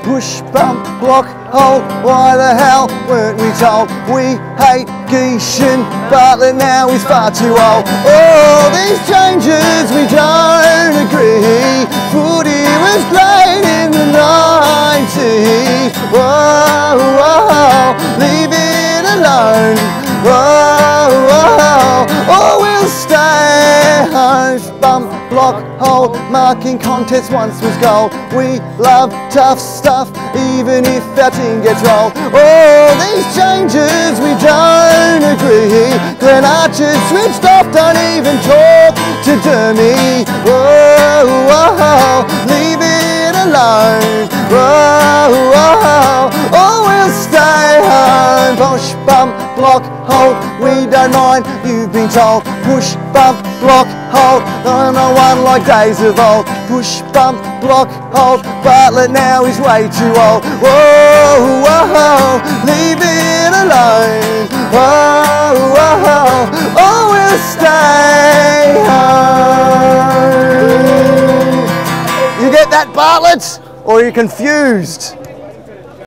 Push, bump, block, hold, why the hell weren't we told? We hate Gieschen, Bartlett now is far too old. All these changes we don't agree. Footy was great in the 90s. Whoa, whoa, leave it alone. Whoa, whoa, or we'll stay home. Bump, block, hold, marking contest once was gold. We love tough stuff, even if our team gets rolled. All these changes we don't agree. Glenn Archer switched off, don't even talk to Dermy. Whoa, whoa, leave it alone. Whoa, whoa, or we'll stay home. Push, bump, block, hold, we don't mind, you've been told. Push, bump, block, hold, no one like days of old. Push, bump, block, hold, Bartlett now is way too old. Whoa, whoa, leave it alone. Whoa, whoa, or we'll stay home. You get that, Bartlett? Or are you confused?